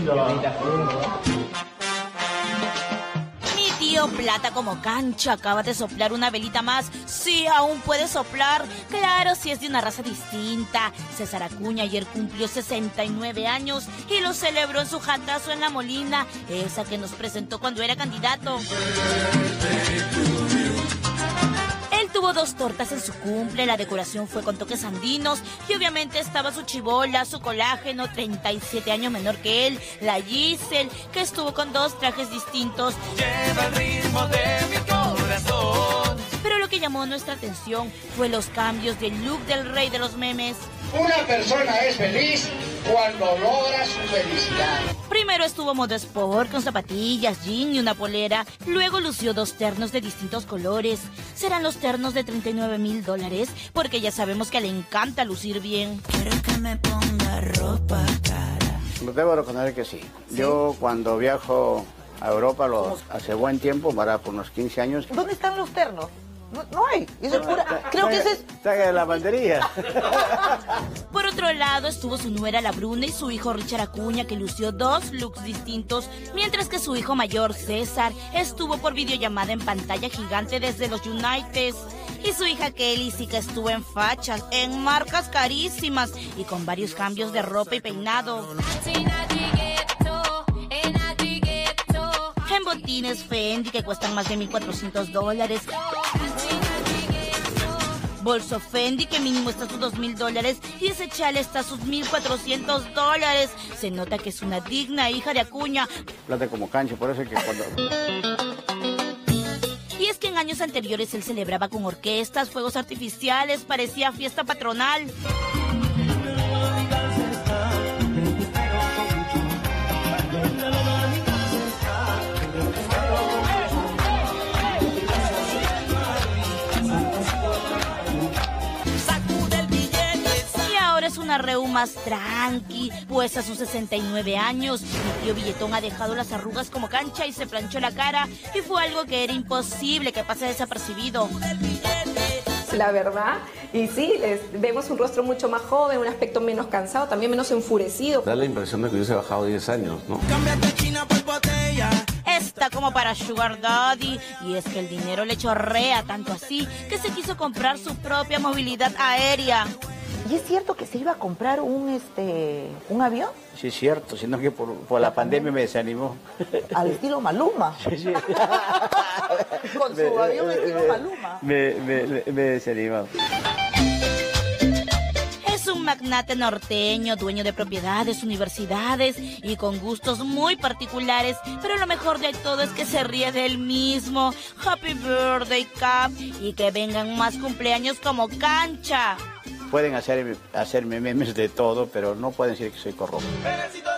Mi tío Plata como Cancha acaba de soplar una velita más. Sí, aún puede soplar. Claro, si es de una raza distinta. César Acuña ayer cumplió 69 años y lo celebró en su jatazo en La Molina, esa que nos presentó cuando era candidato. Tuvo 2 tortas en su cumple, la decoración fue con toques andinos y obviamente estaba su chibola, su colágeno, 37 años menor que él, la Giselle, que estuvo con 2 trajes distintos. Lleva el ritmo de mi corazón. Pero lo que llamó nuestra atención fue los cambios del look del rey de los memes. Una persona es feliz cuando logra su felicidad. Primero estuvo modo sport con zapatillas, jean y una polera. Luego lució 2 ternos de distintos colores. ¿Serán los ternos de $39,000? Porque ya sabemos que le encanta lucir bien. Quiero que me ponga ropa cara. Debo reconocer que sí. Yo cuando viajo a Europa hace buen tiempo, para por unos 15 años. ¿Dónde están los ternos? No hay. Eso es pura... Creo que ese es... Está en la lavandería. Por otro lado estuvo su nuera La Bruna y su hijo Richard Acuña, que lució 2 looks distintos, mientras que su hijo mayor César estuvo por videollamada en pantalla gigante desde los United. Y su hija Kelly sí que estuvo en fachas, en marcas carísimas y con varios cambios de ropa y peinado. En botines Fendi que cuestan más de $1,400. Bolso Fendi que mínimo está a sus $2,000 y ese chale está a sus $1,400. Se nota que es una digna hija de Acuña. Plata como Cancha, por eso es que cuando... Y es que en años anteriores él celebraba con orquestas, fuegos artificiales, parecía fiesta patronal. Es una reu más tranqui, pues a sus 69 años, mi tío Billetón ha dejado las arrugas como Cancha y se planchó la cara, y fue algo que era imposible que pase desapercibido. La verdad, y sí, vemos un rostro mucho más joven, un aspecto menos cansado, también menos enfurecido. Da la impresión de que hubiese bajado 10 años, ¿no? Está como para Sugar Daddy, y es que el dinero le chorrea tanto así que se quiso comprar su propia movilidad aérea. ¿Y es cierto que se iba a comprar un avión? Sí, es cierto, sino que por la pandemia me desanimó. Al estilo Maluma. Sí, sí. Con su avión estilo Maluma. Me desanimó. Es un magnate norteño, dueño de propiedades, universidades y con gustos muy particulares, pero lo mejor de todo es que se ríe de él mismo. Happy birthday, Cap, y que vengan más cumpleaños como Cancha. Pueden hacerme memes de todo, pero no pueden decir que soy corrupto.